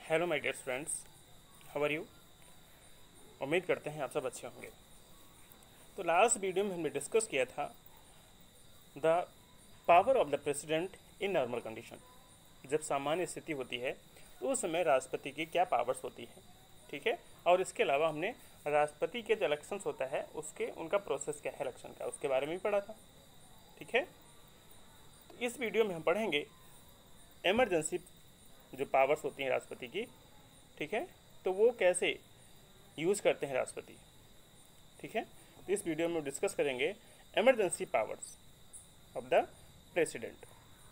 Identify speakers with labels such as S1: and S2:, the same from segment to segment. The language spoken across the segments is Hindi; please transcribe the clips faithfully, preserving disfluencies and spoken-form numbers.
S1: Hello my dear friends, how are you. उम्मीद करते हैं आप सब अच्छे होंगे। तो लास्ट वीडियो में हमने डिस्कस किया था the power of the president in normal condition. जब सामान्य स्थिति होती है तो उस समय राष्ट्रपति की क्या पावर्स होती है, ठीक है। और इसके अलावा हमने राष्ट्रपति के जो इलेक्शंस होता है उसके उनका प्रोसेस क्या है इलेक्शन का, उसके बारे में भी पढ़ा था, ठीक है। तो इस वीडियो में हम पढ़ेंगे एमरजेंसी जो पावर्स होती हैं राष्ट्रपति की, ठीक है, तो वो कैसे यूज़ करते हैं राष्ट्रपति, ठीक है। तो इस वीडियो में डिस्कस करेंगे emergency powers of the president,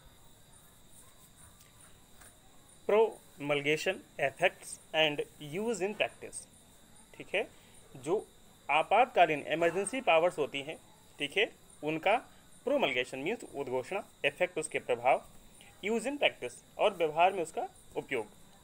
S1: promulgation effects and use in practice, ठीक है। जो आपातकालीन एमरजेंसी पावर्स होती हैं, ठीक है, उनका प्रोमलगेशन मीन्स उद्घोषणा, इफेक्ट उसके प्रभाव, यूज इन प्रैक्टिस और व्यवहार में उसका उपयोग।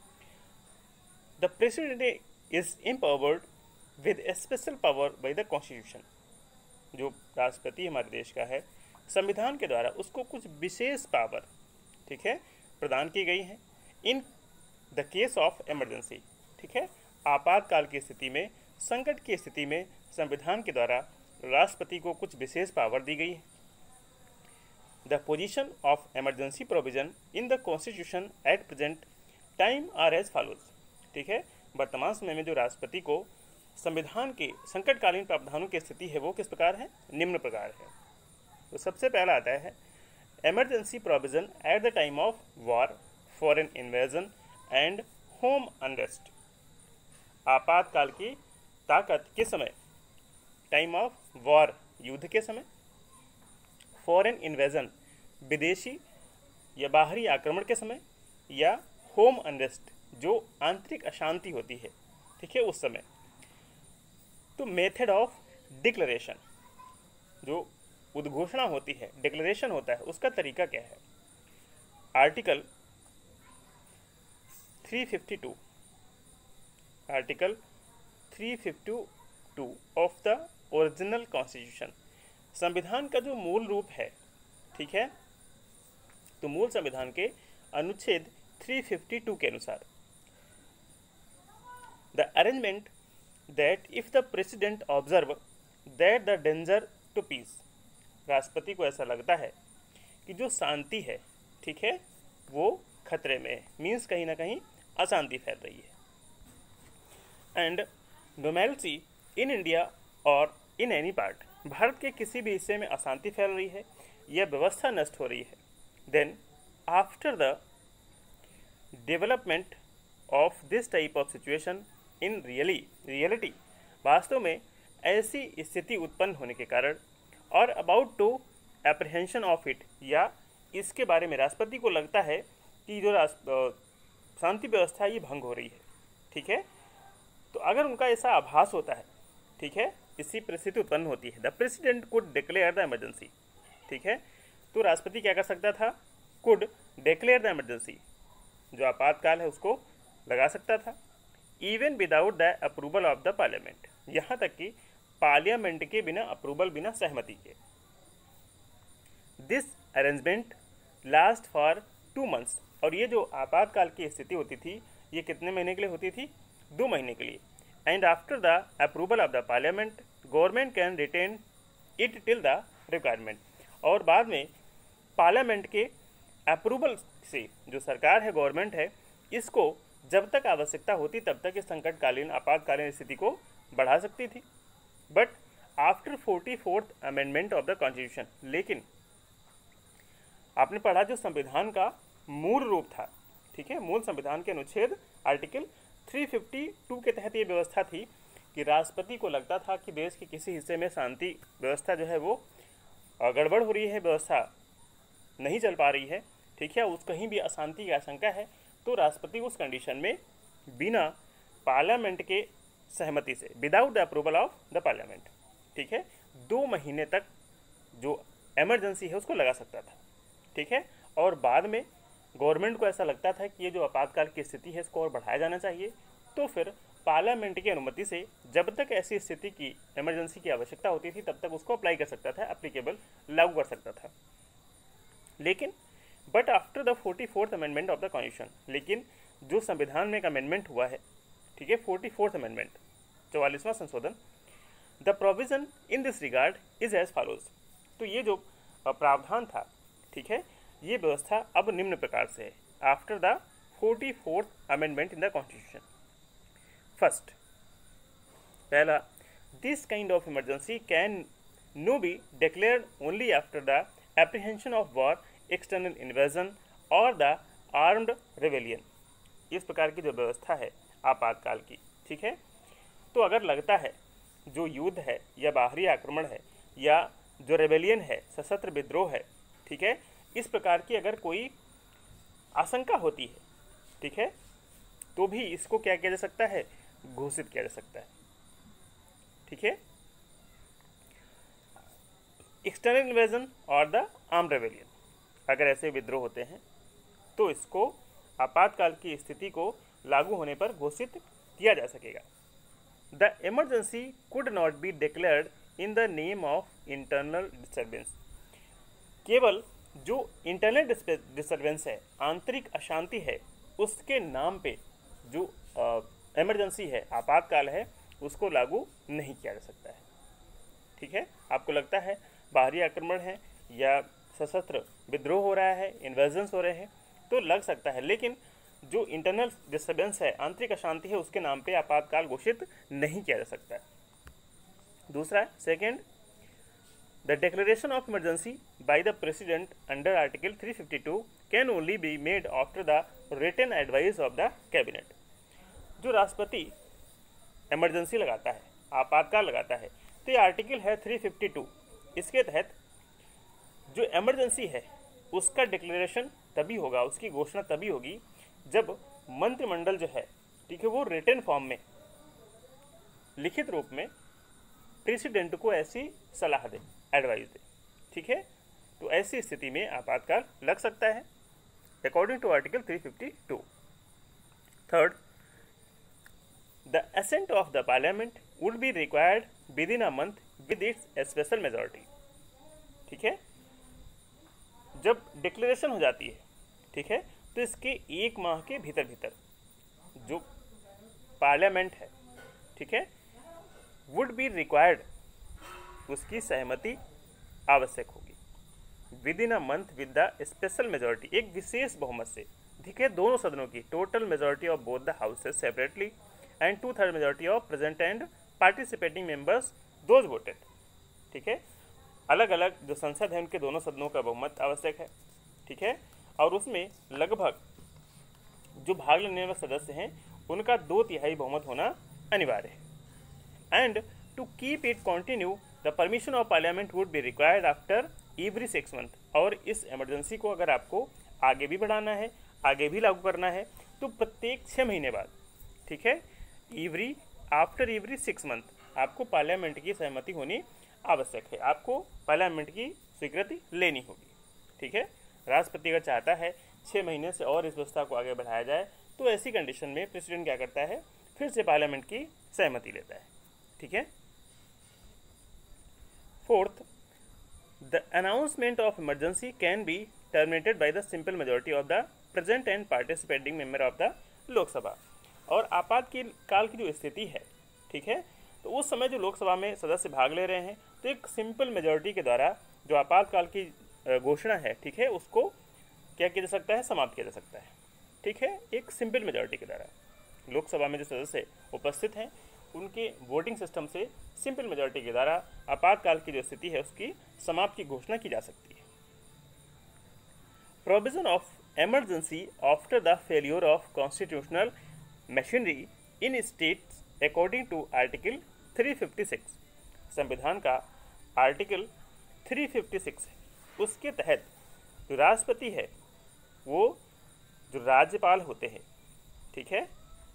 S1: The president is empowered with a special power by the constitution. जो राष्ट्रपति हमारे देश का है, संविधान के द्वारा उसको कुछ विशेष पावर, ठीक है, प्रदान की गई है in the case of emergency, ठीक है। आपातकाल की स्थिति में, संकट की स्थिति में संविधान के द्वारा राष्ट्रपति को कुछ विशेष पावर दी गई है। The position of emergency provision in the constitution at present time are as follows, ठीक है। वर्तमान समय में जो राष्ट्रपति को संविधान के संकटकालीन प्रावधानों की स्थिति है वो किस प्रकार है, निम्न प्रकार है। तो सबसे पहला आता है emergency provision at the time of war, foreign invasion and home unrest। आपातकाल की ताकत किस समय, टाइम ऑफ वॉर युद्ध के समय, फॉरेन इन्वेजन विदेशी या बाहरी आक्रमण के समय, या होम अनरेस्ट जो आंतरिक अशांति होती है, ठीक है, उस समय। तो मेथड ऑफ डिक्लेरेशन, जो उद्घोषणा होती है, डिक्लेरेशन होता है, उसका तरीका क्या है। आर्टिकल तीन सौ बावन, आर्टिकल तीन सौ बावन ऑफ द ओरिजिनल कॉन्स्टिट्यूशन, संविधान का जो मूल रूप है, ठीक है। तो मूल संविधान के अनुच्छेद तीन सौ बावन के अनुसार the arrangement that if the president observe that the danger to peace, राष्ट्रपति को ऐसा लगता है कि जो शांति है, ठीक है, वो खतरे में है, मीन्स कहीं ना कहीं अशांति फैल रही है। एंड नॉर्मैलिटी इन इंडिया और इन एनी पार्ट, भारत के किसी भी हिस्से में अशांति फैल रही है या व्यवस्था नष्ट हो रही है, then after the development of this type of situation in really reality, वास्तव में ऐसी स्थिति उत्पन्न होने के कारण, और about to apprehension of it, या इसके बारे में राष्ट्रपति को लगता है कि जो शांति व्यवस्था ये भंग हो रही है, ठीक है। तो अगर उनका ऐसा आभास होता है, ठीक है, इसी परिस्थिति उत्पन्न होती है, the president could declare the emergency, ठीक है। तो राष्ट्रपति क्या कर सकता था, कुड डिक्लेयर द इमरजेंसी, जो आपातकाल है उसको लगा सकता था, even without the approval of the parliament, यहाँ तक कि पार्लियामेंट के बिना अप्रूवल, बिना सहमति के। This arrangement last for two months, और ये जो आपातकाल की स्थिति होती थी ये कितने महीने के लिए होती थी, दो महीने के लिए। And after the approval of the parliament government can retain it till the requirement, और बाद में पार्लियामेंट के अप्रूवल से जो सरकार है, गवर्नमेंट है, इसको जब तक आवश्यकता होती तब तक इस संकटकालीन आपातकालीन स्थिति को बढ़ा सकती थी। But after forty fourth amendment of the constitution, लेकिन आपने पढ़ा जो संविधान का मूल रूप था, ठीक है, मूल संविधान के अनुच्छेद आर्टिकल तीन सौ बावन के तहत ये व्यवस्था थी कि राष्ट्रपति को लगता था कि देश के किसी हिस्से में शांति व्यवस्था जो है वो गड़बड़ हो रही है, व्यवस्था नहीं चल पा रही है, ठीक है, उस कहीं भी अशांति की आशंका है, तो राष्ट्रपति उस कंडीशन में बिना पार्लियामेंट के सहमति से, without the approval of the parliament, ठीक है, दो महीने तक जो एमरजेंसी है उसको लगा सकता था, ठीक है। और बाद में गवर्नमेंट को ऐसा लगता था कि ये जो आपातकाल की स्थिति है इसको और बढ़ाया जाना चाहिए, तो फिर पार्लियामेंट की अनुमति से जब तक ऐसी स्थिति की इमरजेंसी की आवश्यकता होती थी तब तक उसको अप्लाई कर सकता था, एप्लीकेबल लागू कर सकता था। लेकिन but after the forty fourth amendment of the constitution, लेकिन जो संविधान में एक अमेंडमेंट हुआ है, ठीक है, फोर्टी फोर्थ अमेंडमेंट, चौवालीसवां संशोधन, the provision in this regard is as follows. तो ये जो प्रावधान था, ठीक है, ये व्यवस्था अब निम्न प्रकार से है, after the forty fourth amendment in the constitution. First, पहला, this kind of emergency can no be declared only after the apprehension of war, external invasion और द आर्म्ड रेवेलियन। इस प्रकार की जो व्यवस्था है आपातकाल की, ठीक है, तो अगर लगता है जो युद्ध है या बाहरी आक्रमण है या जो रेवेलियन है, सशस्त्र विद्रोह है, ठीक है, इस प्रकार की अगर कोई आशंका होती है, ठीक है, तो भी इसको क्या किया जा सकता है, घोषित किया जा सकता है, ठीक है। एक्सटर्नल इन्वेजन और द आर्म्ड रेवेलियन, अगर ऐसे विद्रोह होते हैं तो इसको आपातकाल की स्थिति को लागू होने पर घोषित किया जा सकेगा। The emergency could not be declared in the name of internal disturbance. केवल जो इंटरनल डिस्टर्बेंस है, आंतरिक अशांति है, उसके नाम पे जो इमरजेंसी है, आपातकाल है, उसको लागू नहीं किया जा सकता है, ठीक है। आपको लगता है बाहरी आक्रमण है या सशस्त्र विद्रोह हो रहा है, इन्वेजन्स हो रहे हैं, तो लग सकता है, लेकिन जो इंटरनल डिस्टर्बेंस है, आंतरिक अशांति है, उसके नाम पे आपातकाल घोषित नहीं किया जा सकता है। दूसरा, second, the declaration of emergency by the president under article three fifty two can only be made after the written advice of the cabinet. जो राष्ट्रपति इमरजेंसी लगाता है, आपातकाल लगाता है, तो ये आर्टिकल है थ्री फिफ्टी टू, इसके तहत जो इमरजेंसी है उसका डिक्लेरेशन तभी होगा, उसकी घोषणा तभी होगी जब मंत्रिमंडल जो है, ठीक है, वो रिटन फॉर्म में, लिखित रूप में प्रेसिडेंट को ऐसी सलाह दे, एडवाइस दे, ठीक है। तो ऐसी स्थिति में आपातकाल लग सकता है according to article three fifty two. Third, the assent of the parliament would be required within a month with its special majority, ठीक है। जब डिक्लेरेशन हो जाती है, ठीक है, तो इसके एक माह के भीतर भीतर जो पार्लियामेंट है, ठीक है, वुड बी रिक्वायर्ड, उसकी सहमति आवश्यक होगी, within a month with the special majority, एक विशेष बहुमत से, ठीक है, दोनों सदनों की total majority of both the houses separately and two third majority of present and participating members those voted, ठीक है। अलग अलग जो संसद है उनके दोनों सदनों का बहुमत आवश्यक है, ठीक है, और उसमें लगभग जो भाग लेने वाले सदस्य हैं उनका दो तिहाई बहुमत होना अनिवार्य है। And to keep it continue the permission of parliament would be required after every six month. और इस इमरजेंसी को अगर आपको आगे भी बढ़ाना है, आगे भी लागू करना है, तो प्रत्येक छः महीने बाद, ठीक है, every after every six month आपको पार्लियामेंट की सहमति होनी आवश्यक है, आपको पार्लियामेंट की स्वीकृति लेनी होगी, ठीक है। राष्ट्रपति अगर चाहता है छः महीने से और इस व्यवस्था को आगे बढ़ाया जाए, तो ऐसी कंडीशन में प्रेसिडेंट क्या करता है, फिर से पार्लियामेंट की सहमति लेता है, ठीक है। Fourth, the announcement of emergency can be terminated by the simple majority of the present and participating member of the Lok Sabha. और आपातकाल की जो स्थिति है, ठीक है, तो उस समय जो लोकसभा में सदस्य भाग ले रहे हैं, तो एक सिंपल मेजॉरिटी के द्वारा जो आपातकाल की घोषणा है, ठीक है, उसको क्या किया जा सकता है, समाप्त किया जा सकता है, ठीक है, एक सिंपल मेजॉरिटी के द्वारा। लोकसभा में जो सदस्य उपस्थित हैं उनके वोटिंग सिस्टम से सिंपल मेजॉरिटी के द्वारा आपातकाल की जो स्थिति है उसकी समाप्ति की घोषणा की जा सकती है। Provision of emergency after the failure of constitutional machinery in states according to Article three fifty six. संविधान का आर्टिकल थ्री फिफ्टी सिक्स है, उसके तहत जो राष्ट्रपति है वो जो राज्यपाल होते हैं, ठीक है,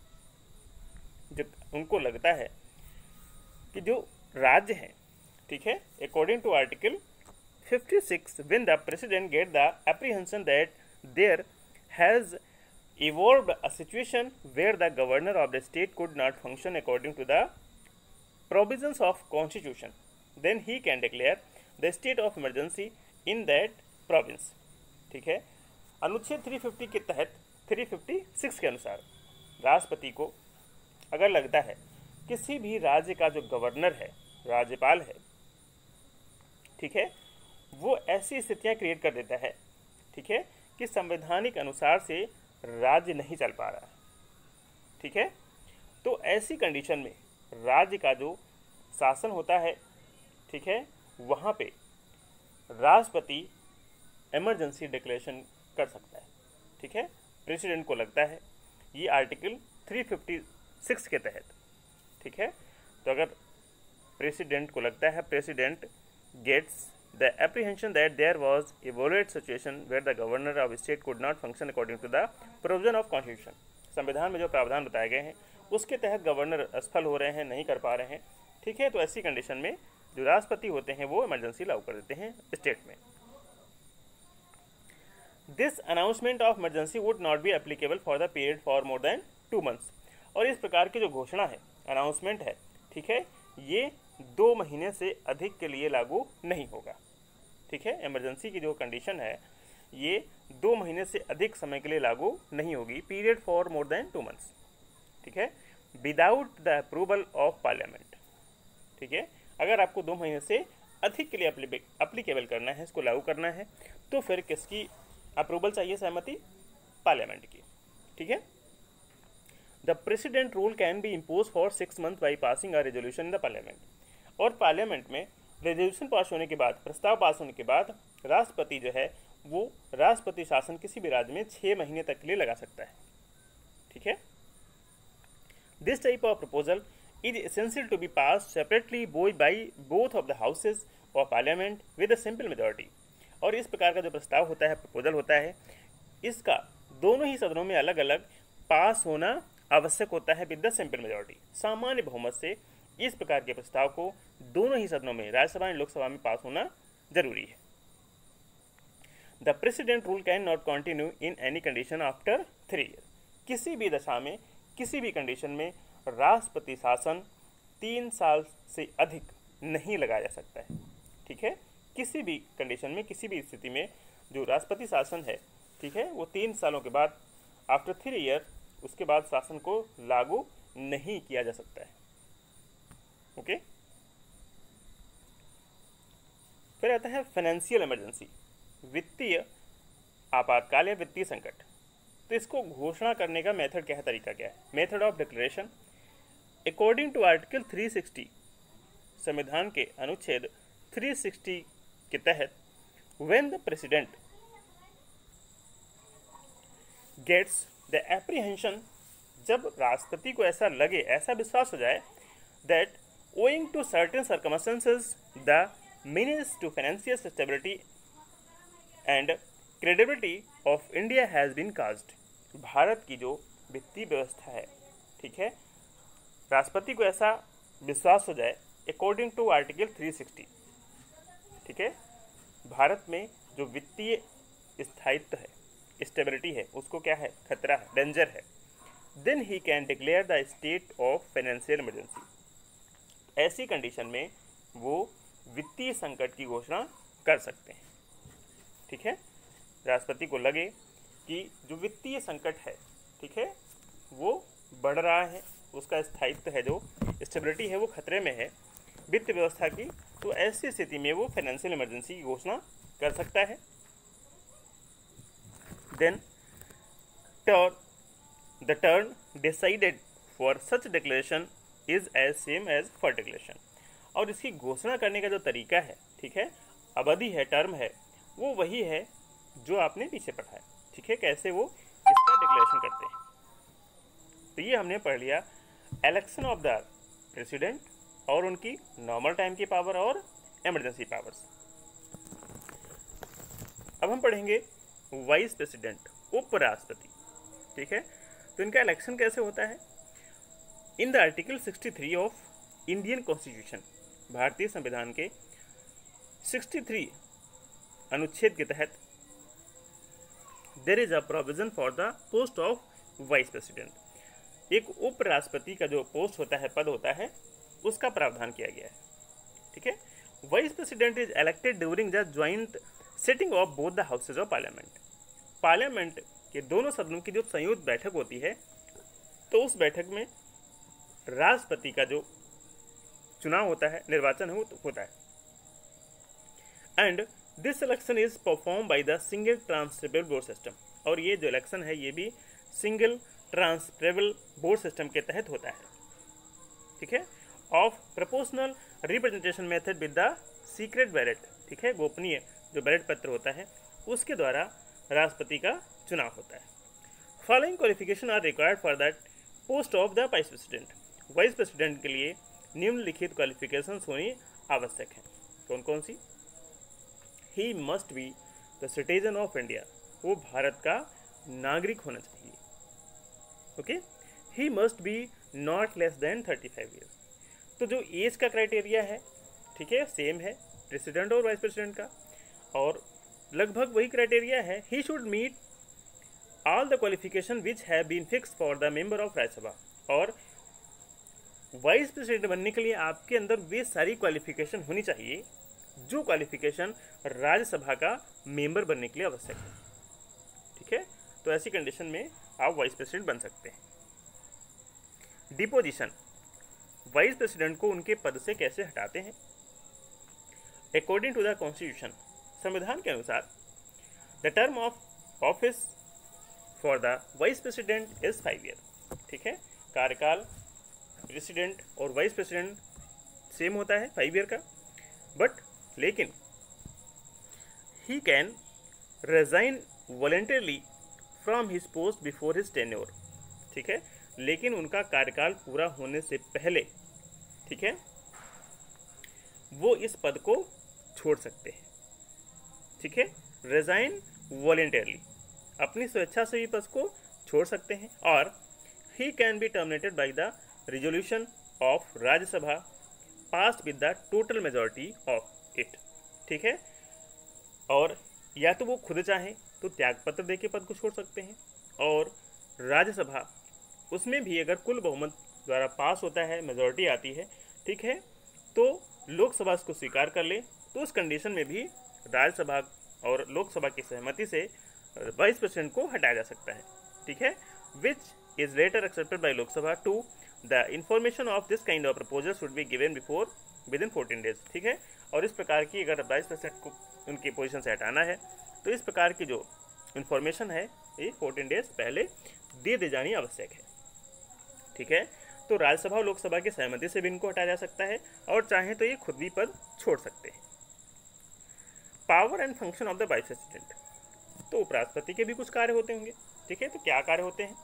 S1: जब उनको लगता है कि जो राज्य हैं, ठीक है, according to article fifty six, when the president get the apprehension that there has evolved a situation where the governor of the state could not function according to the provisions of constitution, then he can declare the state of emergency in that province। ठीक है, अनुच्छेद थ्री फिफ्टी के तहत थ्री फिफ्टी सिक्स के अनुसार राष्ट्रपति को अगर लगता है किसी भी राज्य का जो गवर्नर है, राज्यपाल है, ठीक है, वो ऐसी स्थितियां क्रिएट कर देता है, ठीक है, कि संवैधानिक अनुसार से राज्य नहीं चल पा रहा है, ठीक है, तो ऐसी कंडीशन में राज्य का जो शासन होता है, ठीक है, वहाँ पे राष्ट्रपति इमरजेंसी डिक्लेरेशन कर सकता है, ठीक है, प्रेसिडेंट को लगता है, ये आर्टिकल थ्री फिफ्टी सिक्स के तहत, ठीक है। तो अगर प्रेसिडेंट को लगता है, president gets the apprehension that there was a volatile situation where the governor of state could not function according to the provision of constitution, संविधान में जो प्रावधान बताए गए हैं उसके तहत गवर्नर असफल हो रहे हैं, नहीं कर पा रहे हैं, ठीक है, तो ऐसी कंडीशन में जो राष्ट्रपति होते हैं वो इमरजेंसी लागू कर देते हैं स्टेट में। This announcement of emergency would not be applicable for the period for more than two months, और इस प्रकार की जो घोषणा है, अनाउंसमेंट है, ठीक है, ये दो महीने से अधिक के लिए लागू नहीं होगा, ठीक है। इमरजेंसी की जो कंडीशन है ये दो महीने से अधिक समय के लिए लागू नहीं होगी, period for more than two months, ठीक है, without the approval of parliament, ठीक है। अगर आपको दो महीने से अधिक के लिए अप्लीकेबल करना है, इसको लागू करना है, तो फिर किसकी अप्रूवल चाहिए, सहमति पार्लियामेंट की, ठीक है। The president rule can be impose for six month by passing a resolution in the parliament, और पार्लियामेंट में रेजोल्यूशन पास होने के बाद, प्रस्ताव पास होने के बाद राष्ट्रपति जो है वो राष्ट्रपति शासन किसी भी राज्य में छः महीने तक के लिए लगा सकता है, ठीक है। This type of proposal is essential to be pass separately by by both of the houses of parliament with a simple majority, और इस प्रकार का जो प्रस्ताव होता है, प्रपोजल होता है, इसका दोनों ही सदनों में अलग अलग पास होना आवश्यक होता है विद द सिंपल मेजॉरिटी, सामान्य बहुमत से इस प्रकार के प्रस्ताव को दोनों ही सदनों में, राज्यसभा और लोकसभा में पास होना जरूरी है। The president rule can not continue in any condition after three year, किसी भी दशा में, किसी भी कंडीशन में राष्ट्रपति शासन तीन साल से अधिक नहीं लगाया जा सकता है, ठीक है। किसी भी कंडीशन में, किसी भी स्थिति में जो राष्ट्रपति शासन है, ठीक है, वो तीन सालों के बाद, आफ्टर थ्री ईयर, उसके बाद शासन को लागू नहीं किया जा सकता है, ओके। फिर आता है फाइनेंशियल इमरजेंसी, वित्तीय आपातकाल या वित्तीय संकट। तो इसको घोषणा करने का मेथड क्या है, तरीका क्या है, method of declaration. According to article three sixty, संविधान के अनुच्छेद थ्री सिक्सटी के तहत, when the president gets the apprehension, जब राष्ट्रपति को ऐसा लगे, ऐसा विश्वास हो जाए, that owing to certain circumstances the means to financial stability and credibility of India has been caused, भारत की जो वित्तीय व्यवस्था है, ठीक है, राष्ट्रपति को ऐसा विश्वास हो जाए according to article three sixty, ठीक है, भारत में जो वित्तीय स्थायित्व है, स्टेबिलिटी है, उसको क्या है, खतरा है, डेंजर है, then he can declare the state of financial emergency, ऐसी कंडीशन में वो वित्तीय संकट की घोषणा कर सकते हैं, ठीक है। राष्ट्रपति को लगे कि जो वित्तीय संकट है, ठीक है, वो बढ़ रहा है, उसका स्थायित्व है, जो स्टेबिलिटी है वो खतरे में है वित्त व्यवस्था की, तो ऐसी स्थिति में वो फाइनेंशियल इमरजेंसी की घोषणा कर सकता है। Then the term decided for such declaration is as same as for declaration, और इसकी घोषणा करने का जो तरीका है, ठीक है, अवधि है, टर्म है, वो वही है जो आपने पीछे पढ़ा है, ठीक है, कैसे वो इसका डिक्लेरेशन करते हैं। तो ये हमने पढ़ लिया इलेक्शन ऑफ द प्रेसिडेंट और उनकी नॉर्मल टाइम की पावर और इमरजेंसी पावर्स। अब हम पढ़ेंगे वाइस प्रेसिडेंट, उपराष्ट्रपति, ठीक है। तो इनका इलेक्शन कैसे होता है, in the article sixty three of Indian constitution, भारतीय संविधान के सिक्सटी थ्री अनुच्छेद के तहत, there is a provision for the post of vice president, एक उपराष्ट्रपति का जो पोस्ट होता है, पद होता है, उसका प्रावधान किया गया है, ठीक है। Vice president is elected during the joint sitting of both the houses of parliament, parliament कि दोनों सदनों की जो संयुक्त बैठक होती है, तो उस बैठक में राष्ट्रपति का जो चुनाव होता है, निर्वाचन हो, होता है। And this election is perform by the single transferable vote system, और ये जो इलेक्शन है ये भी सिंगल ट्रांसफरेबल वोट सिस्टम के तहत होता है, ठीक है। Of proportional representation method with the secret ballot, ठीक है, गोपनीय जो बैलेट पत्र होता है उसके द्वारा राष्ट्रपति का चुनाव होता है। Following qualification are required for that post of the vice president, vice president के लिए निम्नलिखित क्वालिफिकेशन होनी आवश्यक है। कौन कौन सी? He must be the citizen of India, वो भारत का नागरिक होना चाहिए, okay. He must be not less than thirty five years, तो जो एज का क्राइटेरिया है, ठीक है, सेम है प्रेसिडेंट और वाइस प्रेसिडेंट का, और लगभग वही क्राइटेरिया है। He should meet all the qualification which have been fixed for the member of Rajya Sabha, और वाइस प्रेसिडेंट बनने के लिए आपके अंदर वे सारी क्वालिफिकेशन होनी चाहिए जो क्वालिफिकेशन राज्यसभा का मेंबर बनने के लिए आवश्यक है, ठीक है। तो ऐसी कंडीशन में आप वाइस प्रेसिडेंट बन सकते हैं। डिपोजिशन, वाइस प्रेसिडेंट को उनके पद से कैसे हटाते हैं? अकॉर्डिंग टू द कॉन्स्टिट्यूशन, संविधान के अनुसार the term of office for the vice president is five year, ठीक है। कार्यकाल प्रेसिडेंट और वाइस प्रेसिडेंट सेम होता है, फाइव ईयर का, बट लेकिन he can resign voluntarily from his post before his tenure, ठीक है, लेकिन उनका कार्यकाल पूरा होने से पहले, ठीक है, वो इस पद को छोड़ सकते हैं, ठीक है। रिजाइन वॉलेंटरली, अपनी स्वेच्छा से ही पद को छोड़ सकते हैं। और he can be terminated by the resolution of Rajya Sabha passed with the total majority of it, ठीक है। और या तो वो खुद चाहें तो त्यागपत्र देके पद को छोड़ सकते हैं, और राज्यसभा उसमें भी अगर कुल बहुमत द्वारा पास होता है, मेजॉरिटी आती है, ठीक है, तो लोकसभा इसको स्वीकार कर ले, तो उस कंडीशन में भी राज्यसभा और लोकसभा की सहमति से वाइस प्रेसिडेंट को हटाया जा सकता है, ठीक है। Which is later accepted by Lok Sabha to the information of this kind of proposal should be given before within fourteen days, ठीक है। और इस प्रकार की अगर वाइस प्रेसिडेंट को उनकी पोजीशन से हटाना है तो इस प्रकार की जो इन्फॉर्मेशन है ये फोर्टीन डेज पहले दे दे जानी आवश्यक है, ठीक है। तो राज्यसभा और लोकसभा की सहमति से भी इनको हटाया जा सकता है, और चाहे तो ये खुद भी पद छोड़ सकते हैं। Power and function of the vice president, तो उपराष्ट्रपति के भी कुछ कार्य होते होंगे, ठीक है। तो क्या कार्य होते हैं?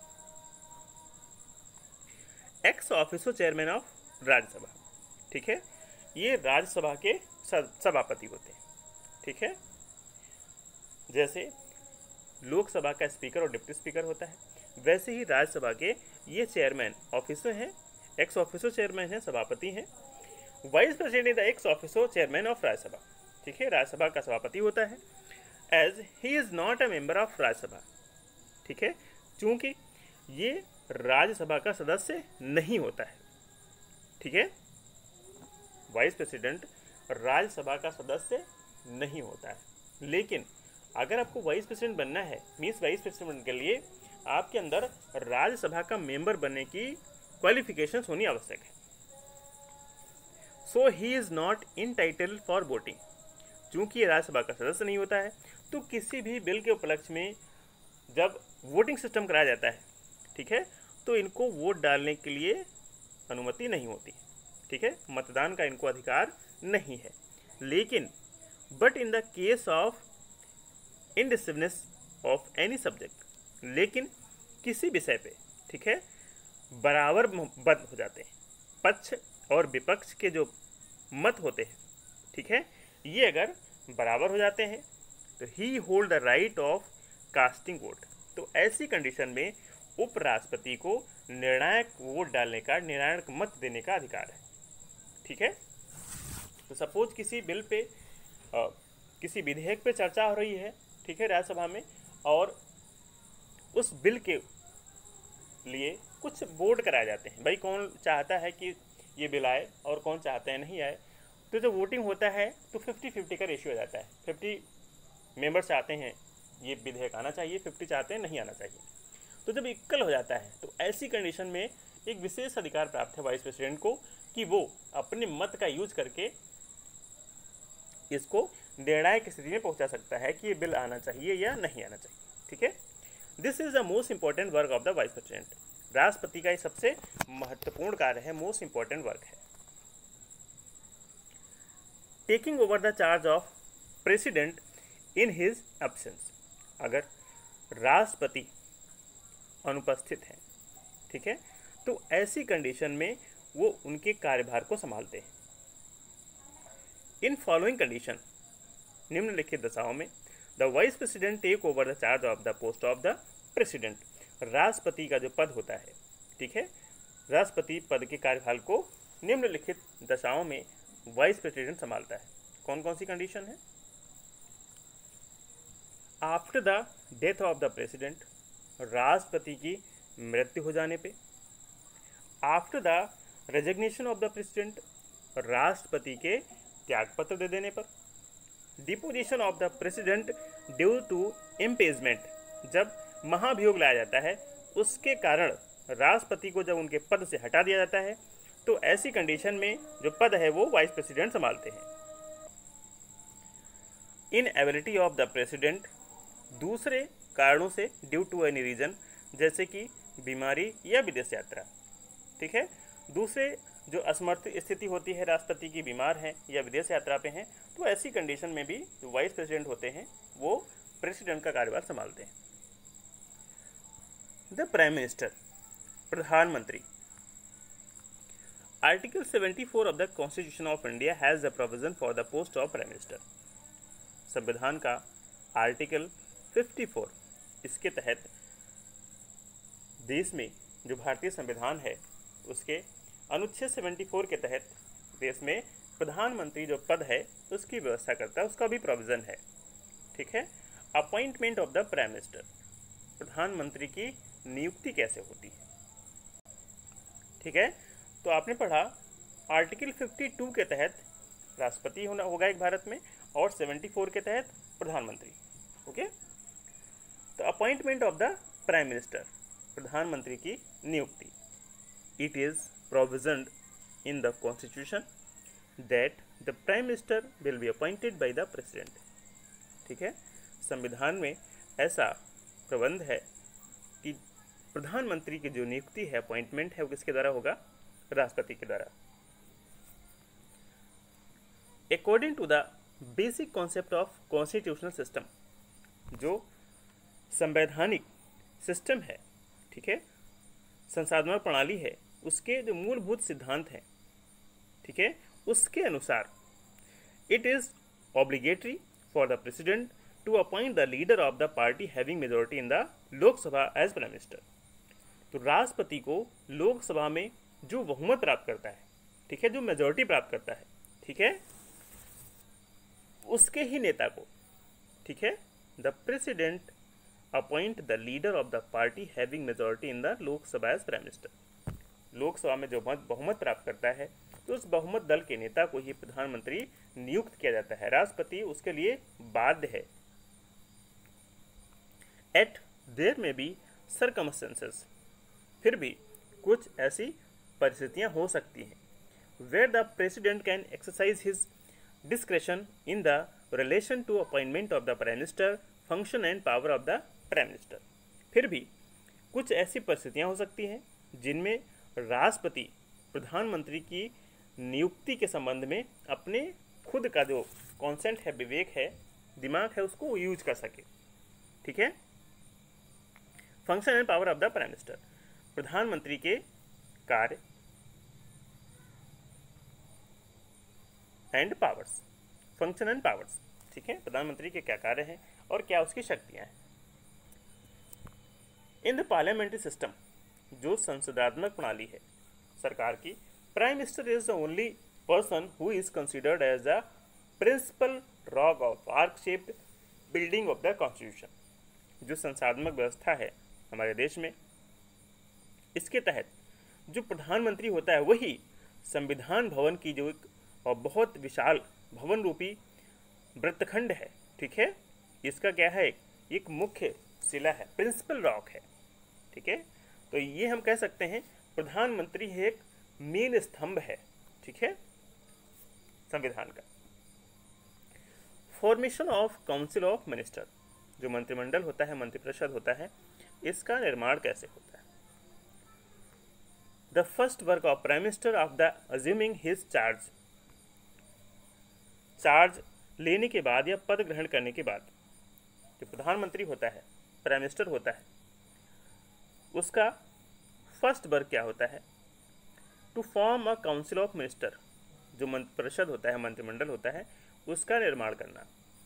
S1: Ex officio chairman of Rajya Sabha, ठीक है, ये राज्यसभा के सभापति होते हैं, ठीक है। जैसे लोकसभा का स्पीकर और डिप्टी स्पीकर होता है, वैसे ही राज्यसभा के ये चेयरमैन ऑफिसर हैं, एक्स ऑफिसो चेयरमैन हैं, सभापति हैं। Vice president is the ex officio chairman of Rajya Sabha, ठीक है, राज्यसभा का सभापति होता है। As he is not a member of Rajya Sabha, ठीक है, चूंकि ये राज्यसभा का सदस्य नहीं होता है, ठीक है। वाइस प्रेसिडेंट राज्यसभा का सदस्य नहीं होता है, लेकिन अगर आपको वाइस प्रेसिडेंट बनना है, मीन्स वाइस प्रेसिडेंट के लिए आपके अंदर राज्यसभा का मेंबर बनने की क्वालिफिकेशंस होनी आवश्यक है। So he is not entitled for voting, चूंकि ये राज्यसभा का सदस्य नहीं होता है, तो किसी भी बिल के उपलक्ष्य में जब वोटिंग सिस्टम कराया जाता है, ठीक है, तो इनको वोट डालने के लिए अनुमति नहीं होती, ठीक है, मतदान का इनको अधिकार नहीं है। लेकिन but in the case of indecisiveness of any subject, लेकिन किसी विषय पे, ठीक है, बराबर मत हो जाते हैं, पक्ष और विपक्ष के जो मत होते हैं, ठीक है, ये अगर बराबर हो जाते हैं तो he hold the right of casting vote, तो ऐसी कंडीशन में उपराष्ट्रपति को निर्णायक वोट डालने का, निर्णायक मत देने का अधिकार है, ठीक है। तो सपोज किसी बिल पे आ, किसी विधेयक पे चर्चा हो रही है, ठीक है, राज्यसभा में, और उस बिल के लिए कुछ वोट कराए जाते हैं, भाई कौन चाहता है कि ये बिल आए और कौन चाहता है नहीं आए, तो जब वोटिंग होता है तो फिफ्टी फिफ्टी का रेशियो हो जाता है, फिफ्टी मेंबर्स चाहते हैं ये विधेयक आना चाहिए, फिफ्टी चाहते हैं नहीं आना चाहिए। तो जब इक्वल हो जाता है तो ऐसी कंडीशन में एक विशेष अधिकार प्राप्त है वाइस प्रेसिडेंट को कि वो अपने मत का यूज करके इसको निर्णायक की स्थिति में पहुंचा सकता है कि ये बिल आना चाहिए या नहीं आना चाहिए। ठीक है, this is the most important work of the vice president. राष्ट्रपति का ये सबसे महत्वपूर्ण कार्य है, मोस्ट इंपॉर्टेंट वर्क है। Taking over the charge of president in his absence, अगर राष्ट्रपति अनुपस्थित हैं, ठीक है, तो ऐसी कंडीशन में वो उनके कार्यभार को संभालते हैं। इन फॉलोइंग कंडीशन, निम्नलिखित दशाओं में the vice president take over the charge of the post of the president, राष्ट्रपति का जो पद होता है, ठीक है, राष्ट्रपति पद के कार्यभार को निम्नलिखित दशाओं में वाइस प्रेसिडेंट संभालता है। कौन कौन सी कंडीशन है? After the death of the president, राष्ट्रपति की मृत्यु हो जाने पे। After the resignation of the president, राष्ट्रपति के त्यागपत्र दे देने पर। Deposition of the president due to impeachment, जब महाभियोग लाया जाता है उसके कारण राष्ट्रपति को जब उनके पद से हटा दिया जाता है, तो ऐसी कंडीशन में जो पद है वो वाइस प्रेसिडेंट संभालते हैं। इनएबिलिटी ऑफ द प्रेसिडेंट, दूसरे कारणों से, ड्यू टू एनी रीजन, जैसे कि बीमारी या विदेश यात्रा। ठीक है, दूसरे जो असमर्थ स्थिति होती है, राष्ट्रपति की बीमार हैं या विदेश यात्रा पे हैं, तो ऐसी कंडीशन में भी जो वाइस प्रेसिडेंट होते हैं वो प्रेसिडेंट का कार्यभार संभालते हैं। द प्राइम मिनिस्टर, प्रधानमंत्री। Article seventy four of the constitution of India has the provision for the post of prime minister. संविधान का आर्टिकल फिफ्टी फोर, इसके तहत देश में जो भारतीय संविधान है उसके अनुच्छेद सेवेंटी फोर के तहत देश में प्रधानमंत्री जो पद है उसकी व्यवस्था करता है, उसका भी प्रोविजन है। ठीक है, appointment of the prime minister, प्रधानमंत्री की नियुक्ति कैसे होती है। ठीक है, तो आपने पढ़ा आर्टिकल फिफ्टी टू के तहत राष्ट्रपति होना होगा एक भारत में, और सेवेंटी फोर के तहत प्रधानमंत्री। ओके, तो appointment of the prime minister, प्रधानमंत्री की नियुक्ति। It is provisioned in the constitution that the prime minister will be appointed by the president। ठीक है, संविधान में ऐसा प्रबंध है कि प्रधानमंत्री की जो नियुक्ति है, अपॉइंटमेंट है, वो किसके द्वारा होगा? राष्ट्रपति के द्वारा। According to the basic concept of constitutional system, जो संवैधानिक सिस्टम है, ठीक है, संसाधन प्रणाली है, उसके जो मूलभूत सिद्धांत हैं, ठीक है, उसके अनुसार it is obligatory for the president to appoint the leader of the party having majority in the Lok Sabha as prime minister. तो राष्ट्रपति को लोकसभा में जो बहुमत प्राप्त करता है, ठीक है, जो मेजोरिटी प्राप्त करता है, ठीक है, उसके ही नेता को, ठीक है, the president appoint the leader of the party having majority in the Lok Sabha as prime minister. Lok Sabha में जो मत बहुमत प्राप्त करता है तो उस बहुमत दल के नेता को ही प्रधानमंत्री नियुक्त किया जाता है, राष्ट्रपति उसके लिए बाध्य है। Yet there may be circumstances, फिर भी कुछ ऐसी परिस्थितियां हो सकती हैं where the president can exercise his discretion in the relation to appointment of the prime minister, function and power of the prime minister. फिर भी कुछ ऐसी परिस्थितियां हो सकती हैं जिनमें राष्ट्रपति प्रधानमंत्री की नियुक्ति के संबंध में अपने खुद का जो कॉन्सेंट है, विवेक है, दिमाग है, उसको यूज कर सके। ठीक है, function and power of the prime minister, प्रधानमंत्री के कार्य and powers, function and powers. ठीक है, प्रधानमंत्री के क्या कार्य हैं और क्या उसकी शक्तियां हैं। इन द पार्लियामेंट्री सिस्टम, जो संसदात्मक प्रणाली है सरकार की, prime minister is the only person who is considered as the principal rock of arch shaped building of the constitution. जो संसदात्मक व्यवस्था है हमारे देश में, इसके तहत जो प्रधानमंत्री होता है वही संविधान भवन की जो एक बहुत विशाल भवन रूपी वृत्तखंड है, ठीक है, इसका क्या है, एक मुख्य शिला है, प्रिंसिपल रॉक है। ठीक है, तो ये हम कह सकते हैं प्रधानमंत्री एक मेन स्तंभ है, ठीक है, संविधान का। Formation of council of minister, जो मंत्रिमंडल होता है, मंत्रिपरिषद होता है, इसका निर्माण कैसे होता है? The first work of prime minister of the assuming his charge, charge लेने के बाद या पद ग्रहण करने के बाद जो प्रधानमंत्री होता है, प्राइम मिनिस्टर होता है, उसका फर्स्ट वर्क क्या होता है? To form a council of minister, जो मंत्रिपरिषद होता है, मंत्रिमंडल होता है, उसका निर्माण करना।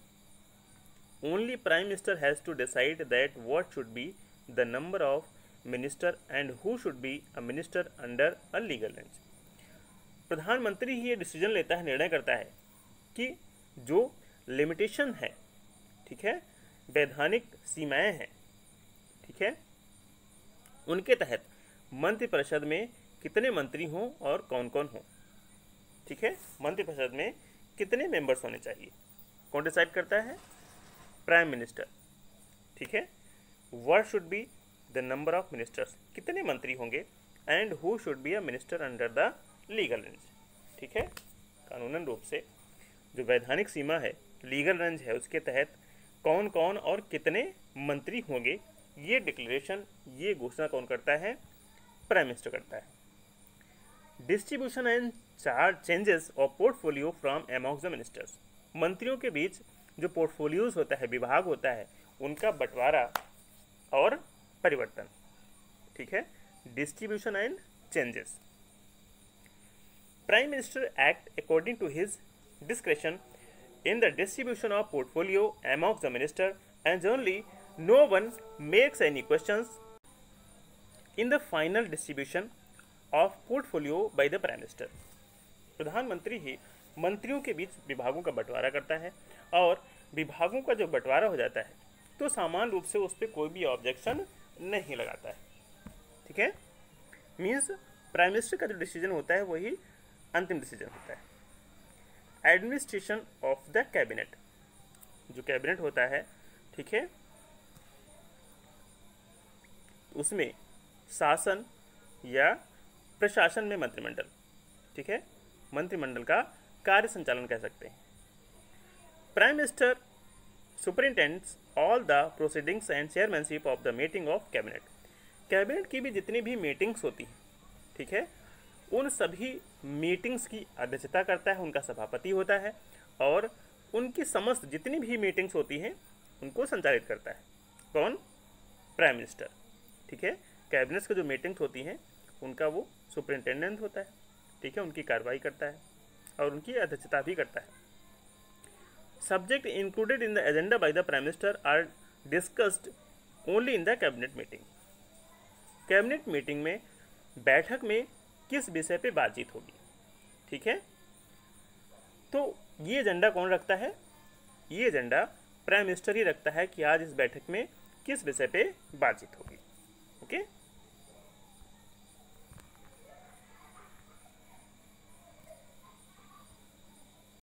S1: Only prime minister has to decide that what should be the number of minister and who should be a minister under a legal range. प्रधानमंत्री ही ये डिसीजन लेता है, निर्णय करता है कि जो लिमिटेशन है, ठीक है, वैधानिक सीमाएं हैं, ठीक है, उनके तहत मंत्रिपरिषद में कितने मंत्री हों और कौन कौन हों। ठीक है, मंत्रिपरिषद में कितने मेंबर्स होने चाहिए, कौन डिसाइड करता है? Prime minister. ठीक है, what should be the number of ministers, कितने मंत्री होंगे, and who should be a minister under the legal range. ठीक है, कानूनन रूप से जो वैधानिक सीमा है, लीगल रेंज है, उसके तहत कौन कौन और कितने मंत्री होंगे, ये डिक्लेरेशन, ये घोषणा कौन करता है? प्राइम मिनिस्टर करता है। Distribution and charge changes of portfolio from amongst the ministers, मंत्रियों के बीच जो पोर्टफोलियोज होता है, विभाग होता है, उनका बंटवारा और परिवर्तन। ठीक है, distribution and changes. Prime minister act according to his discretion in the distribution of portfolio amongst the minister and generally no one makes any questions in the final distribution of portfolio by the prime minister। प्रधानमंत्री ही मंत्रियों के बीच विभागों का बंटवारा करता है और विभागों का जो बंटवारा हो जाता है तो सामान्य रूप से उस पर कोई भी ऑब्जेक्शन नहीं लगाता है। ठीक है, मीन्स प्राइम मिनिस्टर का जो डिसीजन होता है वही अंतिम डिसीजन होता है। एडमिनिस्ट्रेशन ऑफ द कैबिनेट, जो कैबिनेट होता है, ठीक है, उसमें शासन या प्रशासन में मंत्रिमंडल, ठीक है, मंत्रिमंडल का कार्य संचालन कह सकते हैं। Prime minister superintends all the proceedings and chairmanship of the meeting of cabinet, cabinet की भी जितनी भी मीटिंग्स होती हैं, ठीक है, उन सभी मीटिंग्स की अध्यक्षता करता है, उनका सभापति होता है और उनकी समस्त जितनी भी मीटिंग्स होती हैं उनको संचालित करता है। कौन? Prime minister. ठीक है, कैबिनेट्स की जो मीटिंग्स होती हैं उनका वो सुपरिंटेंडेंट होता है, ठीक है, उनकी कार्रवाई करता है और उनकी अध्यक्षता भी करता है। Subject included in the agenda by the prime minister are discussed only in the cabinet meeting, cabinet meeting में बैठक में किस विषय पे बातचीत होगी। ठीक है, तो ये एजेंडा कौन रखता है? ये एजेंडा प्राइम मिनिस्टर ही रखता है कि आज इस बैठक में किस विषय पे बातचीत होगी। ओके।